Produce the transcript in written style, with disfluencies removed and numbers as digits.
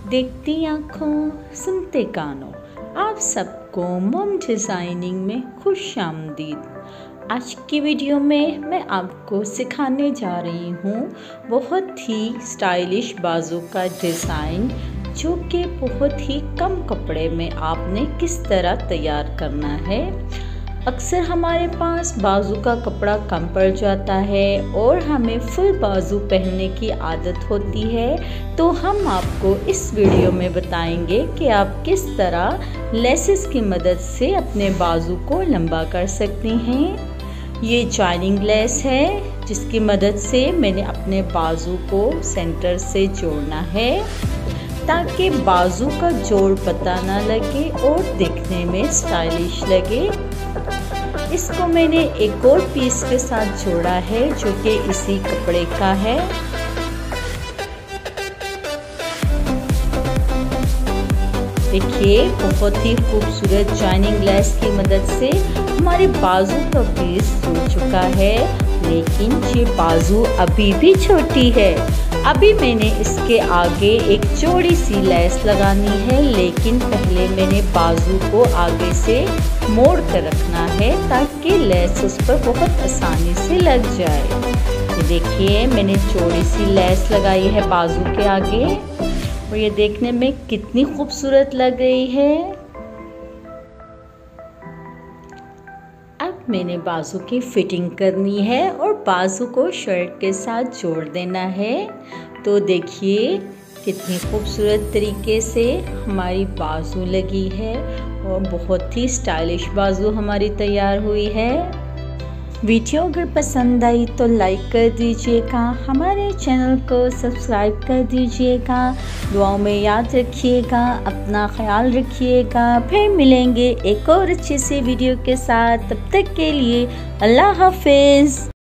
देखती आँखों सुनते कानों, आप सबको मॉम डिज़ाइनिंग में खुश आमदीद। आज की वीडियो में मैं आपको सिखाने जा रही हूँ बहुत ही स्टाइलिश बाजू का डिज़ाइन, जो कि बहुत ही कम कपड़े में आपने किस तरह तैयार करना है। अक्सर हमारे पास बाजू का कपड़ा कम पड़ जाता है और हमें फुल बाजू पहनने की आदत होती है, तो हम आपको इस वीडियो में बताएंगे कि आप किस तरह लेसेस की मदद से अपने बाजू को लंबा कर सकती हैं। ये जॉइनिंग लेस है जिसकी मदद से मैंने अपने बाजू को सेंटर से जोड़ना है, ताकि बाजू का जोड़ पता ना लगे और दिखने में स्टाइलिश लगे। इसको मैंने एक और पीस के साथ जोड़ा है जो कि इसी कपड़े का है। देखिए, बहुत ही खूबसूरत जॉइनिंग लेस की मदद से हमारे बाजू का पीस जुड़ चुका है, लेकिन ये बाजू अभी भी छोटी है। अभी मैंने इसके आगे एक चौड़ी सी लेस लगानी है, लेकिन पहले मैंने बाजू को आगे से मोड़ कर रखना है ताकि लेस उस पर बहुत आसानी से लग जाए। ये देखिए, मैंने चौड़ी सी लेस लगाई है बाजू के आगे और ये देखने में कितनी खूबसूरत लग रही है। अब मैंने बाजू की फिटिंग करनी है और बाजू को शर्ट के साथ जोड़ देना है। तो देखिए कितनी खूबसूरत तरीके से हमारी बाजू लगी है और बहुत ही स्टाइलिश बाजू हमारी तैयार हुई है। वीडियो अगर पसंद आई तो लाइक कर दीजिएगा, हमारे चैनल को सब्सक्राइब कर दीजिएगा। दुआओं में याद रखिएगा, अपना ख्याल रखिएगा। फिर मिलेंगे एक और अच्छी सी वीडियो के साथ, तब तक के लिए अल्लाह हाफिज़।